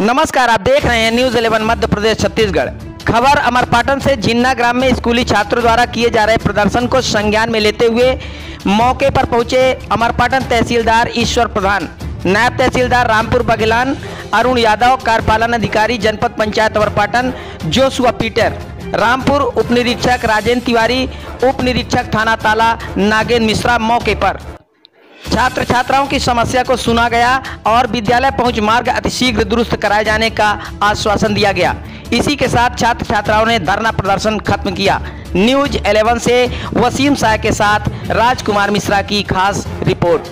नमस्कार, आप देख रहे हैं न्यूज 11 मध्य प्रदेश छत्तीसगढ़। खबर अमरपाटन से। जिन्ना ग्राम में स्कूली छात्रों द्वारा किए जा रहे प्रदर्शन को संज्ञान में लेते हुए मौके पर पहुंचे अमरपाटन तहसीलदार ईश्वर प्रधान, नायब तहसीलदार रामपुर बघेलान अरुण यादव, कार्यपालन अधिकारी जनपद पंचायत अमरपाटन जोशुआ पीटर, रामपुर उप निरीक्षक राजेंद्र तिवारी, उप निरीक्षक थाना ताला नागेंद्र मिश्रा मौके पर। छात्र छात्राओं की समस्या को सुना गया और विद्यालय पहुंच मार्ग अतिशीघ्र दुरुस्त कराए जाने का आश्वासन दिया गया। इसी के साथ छात्र छात्राओं ने धरना प्रदर्शन खत्म किया। न्यूज 11 से वसीम शाह के साथ राजकुमार मिश्रा की खास रिपोर्ट।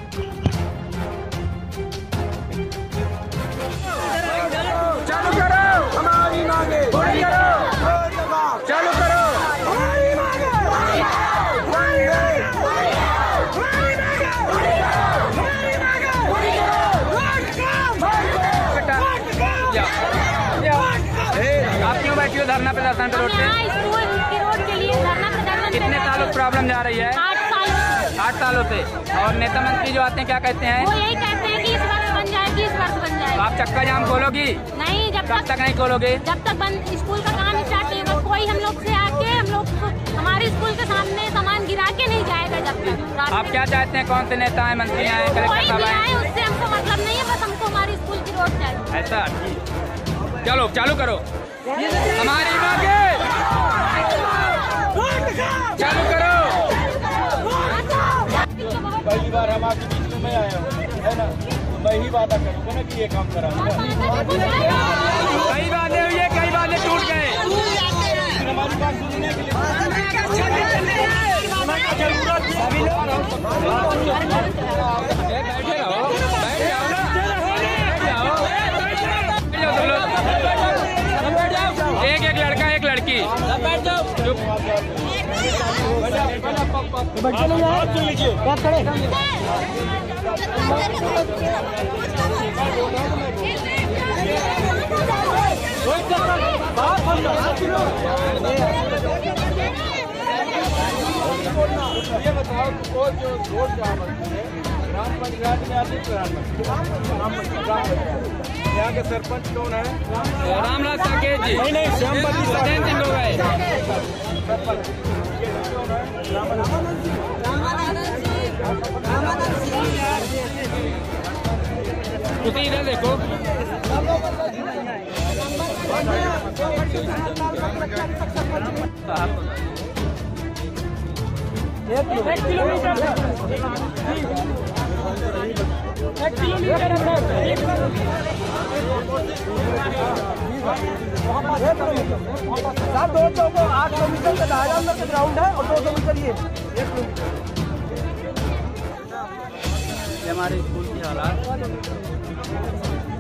आप क्यों बैठी हो धरना प्रदर्शन पे रोड पे? रोड के लिए धरना प्रदर्शन। कितने सालों से प्रॉब्लम जा रही है? 8 सालों से। और नेता मंत्री जो आते हैं क्या कहते हैं? वो यही कहते हैं कि इस वर्ष बन जाएगी, इस वर्ष बन जाएगी। तो आप चक्का जाम खोलोगी? नहीं, जब तक नहीं खोलोगे? जब तक बंद स्कूल का काम स्टार्ट नहीं होगा। कोई हम लोग से आके हम लोग हमारे स्कूल के सामने सामान गिरा के नहीं जाएगा जब तक। आप क्या चाहते हैं? कौन से नेता आए, मंत्री आए, कलेक्टर साहब आए? उससे हमको मतलब नहीं है, बस हमको हमारी स्कूल की रोड चाहिए। ऐसा? चलो चालू करो हमारी मांगे, चालू करो। पहली बार हम आपके बीच में मैं आया हूँ, है ना? मैं ही वादा करूँगा ना कि ये काम कराऊंगा। कई वादे हुए, कई वादे टूट गए। हमारी बात सुनने के लिए बैठे रहो, बैठ जाओ ना, एक लड़का एक लड़की चुप। ये बताओ वो जो रोड जहाँ बनती है ग्राम पंचायत में आती है, यहाँ के सरपंच कौन है? रामलाल साकेत जी। नहीं श्यामपति सत्येंद्र सिंह हो गए। उसी इधर देखो। एक किलोमीटर साहब 200 को 8 किलोमीटर का दायरा के ग्राउंड है और 200 मीटर ये 1 किलोमीटर। हमारे स्कूल की हालात